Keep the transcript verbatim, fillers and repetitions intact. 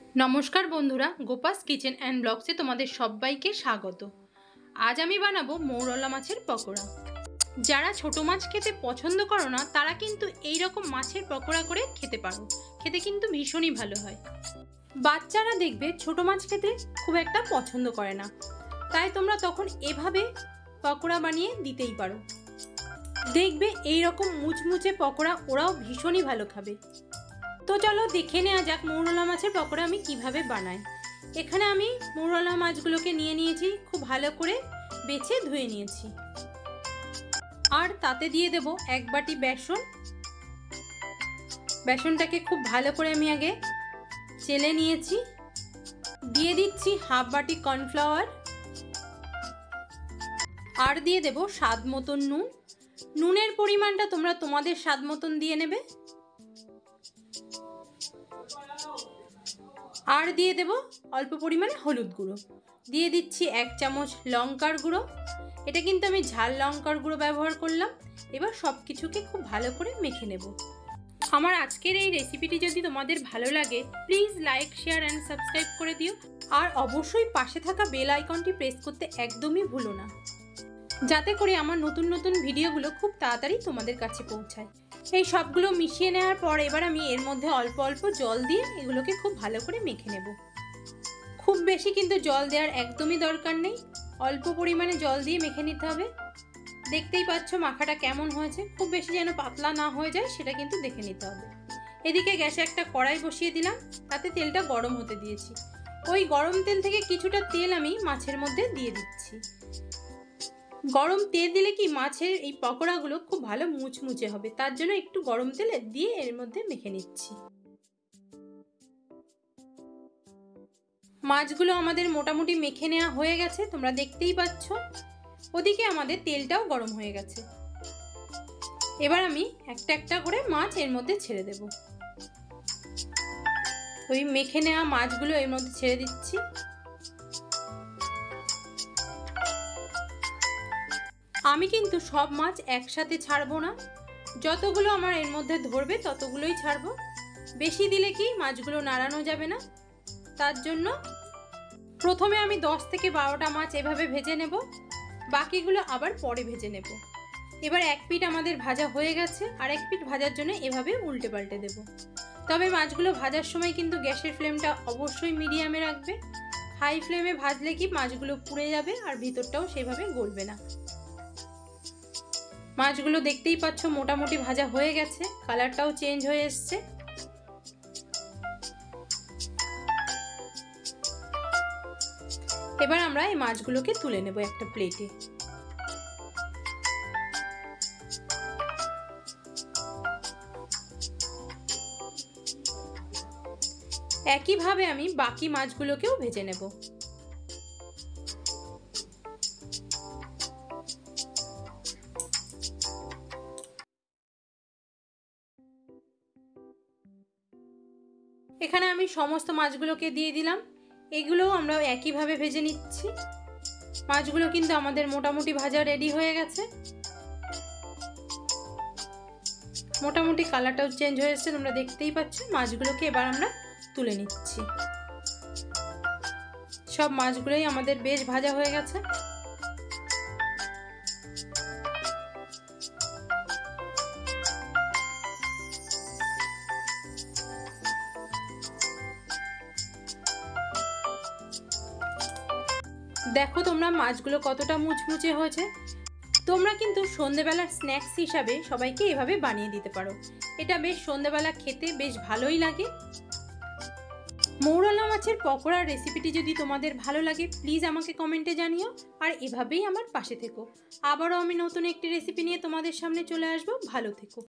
नमस्कार बंधुरा गोपास kitchen and ब्लग्से तुम्हारे सबाइके स्वागत। आज आमी बानाबो मौरला माछेर पकोड़ा। जारा छोटो माछ खेते पछंद करो ना तारा किन्तु एई रकम माछेर पकोड़ा करे खेते पारो, खेते किन्तु भीषणই भालो हय। बाच्चारा देखबे छोटो माछ खेते खूब एकटा पछंद करे ना, ताई तोमरा तखन एभाবে पकोड़ा बानिয়ে दितेই पारो। देखबे एई रकम मुचमुचे पकोड़ा ओराও भीषणই भालो खाबे। तो चलो देखे नेওয়া যাক মৌরলা মাছের পকোড়া আমি কিভাবে বানাই। এখানে আমি মৌরলা মাছগুলোকে নিয়ে নিয়েছি, খুব ভালো করে বেছে ধুয়ে নিয়েছি। আর তাতে দিয়ে দেব এক বাটি বেসন। বেসনটাকে খুব ভালো করে আমি আগে চেলে নিয়েছি। দিয়ে দিচ্ছি হাফ বাটি কর্নফ্লাওয়ার। আর দিয়ে দেব স্বাদ মতন নুন। নুনের পরিমাণটা তোমরা তোমাদের স্বাদ মতন দিয়ে নেবে। আর দিয়ে দেব অল্প পরিমাণে হলুদ গুঁড়ো। দিয়ে দিচ্ছি এক চামচ লঙ্কার গুঁড়ো। এটা কিন্তু আমি ঝাল লঙ্কার গুঁড়ো ব্যবহার করলাম। এবার সব কিছুকে খুব ভালো করে মেখে নেব। আমার আজকের এই রেসিপিটি যদি তোমাদের ভালো লাগে please like share and subscribe করে দিও। আর অবশ্যই পাশে থাকা বেল আইকনটি প্রেস করতে একদমই ভুলো না, যাতে করে আমার নতুন নতুন ভিডিওগুলো খুব তাড়াতাড়ি তোমাদের কাছে পৌঁছায়। এই সবগুলো মিশিয়ে নেওয়ার পর এবার আমি এর মধ্যে অল্প অল্প জল দিয়ে এগুলোকে খুব ভালো করে মেখে নেব। খুব বেশি কিন্তু জল দেওয়ার একদমই দরকার নেই, অল্প পরিমাণে জল দিয়ে মেখে নিতে হবে। দেখতেই পাচ্ছ মাখাটা কেমন হয়েছে, খুব বেশি যেন পাতলা না হয়ে যায় সেটা কিন্তু দেখে নিতে হবে। এদিকে গ্যাসে একটা কড়াই বসিয়ে দিলাম, তাতে তেলটা গরম হতে দিয়েছি। ওই গরম তেল থেকে কিছুটা তেল আমি মাছের মধ্যে দিয়ে দিচ্ছি। গরম তেল দিলে কি মাছের এই পকোড়াগুলো খুব ভালো মুচমুচে হবে, তার জন্য একটু গরম তেল দিয়ে এর মধ্যে মেখে নিচ্ছি। মাছগুলো আমাদের মোটামুটি মেখে নেওয়া হয়ে গেছে, তোমরা দেখতেই পাচ্ছ। ওদিকে আমাদের তেলটাও গরম হয়ে গেছে। এবার আমি একটা একটা করে মাছ এর মধ্যে ছেড়ে দেব। ওই মেখে নেওয়া মাছগুলো এর মধ্যে ছেড়ে দিচ্ছি। আমি কিন্তু সব মাছ একসাথে ছাড়বো না, যতগুলো আমার এর মধ্যে ধরবে ততগুলোই ছাড়বো। বেশি দিলে কি মাছগুলো নাড়ানো যাবে না, তার জন্য প্রথমে আমি দশ থেকে বারোটা মাছ এভাবে ভেজে নেব, বাকিগুলো আবার পরে ভেজে নেব। এবার এক পিঠ আমাদের ভাজা হয়ে গেছে, আর এক পিঠ ভাজার জন্য এভাবে উল্টে পাল্টে দেব। তবে মাছগুলো ভাজার সময় কিন্তু গ্যাসের ফ্লেমটা অবশ্যই মিডিয়ামে রাখবে। হাই ফ্লেমে ভাজলে কি মাছগুলো পুড়ে যাবে আর ভিতরটাও সেভাবে গলবে না। মাছগুলো দেখতেই পাচ্ছ মোটামুটি ভাজা হয়ে গেছে, কালারটাও চেঞ্জ হয়ে এসছে। এবার আমরা এই মাছগুলোকে তুলে নেব একটা প্লেটে। একইভাবে আমি বাকি মাছগুলোকেও ভেজে নেব। এখানে আমি সমস্ত মাছগুলোকে দিয়ে দিলাম, এগুলোও আমরা একইভাবে ভেজে নিচ্ছি। মাছগুলো কিন্তু আমাদের মোটামুটি ভাজা রেডি হয়ে গেছে। মোটামুটি কালারটাও চেঞ্জ হয়ে এসেছে, তোমরা দেখতেই পাচ্ছ। মাছগুলোকে এবার আমরা তুলে নিচ্ছি। সব মাছগুলোই আমাদের বেশ ভাজা হয়ে গেছে। দেখো তোমরা মাছগুলো কতটা মুচমুচে হয়েছে। তোমরা কিন্তু সন্ধ্যেবেলার স্ন্যাক্স হিসাবে সবাইকে এভাবে বানিয়ে দিতে পারো। এটা বেশ সন্ধ্যেবেলা খেতে বেশ ভালোই লাগে। মৌরলা মাছের পকোড়ার রেসিপিটি যদি তোমাদের ভালো লাগে প্লিজ আমাকে কমেন্টে জানিও, আর এভাবেই আমার পাশে থেকো। আবারও আমি নতুন একটি রেসিপি নিয়ে তোমাদের সামনে চলে আসবো। ভালো থেকো।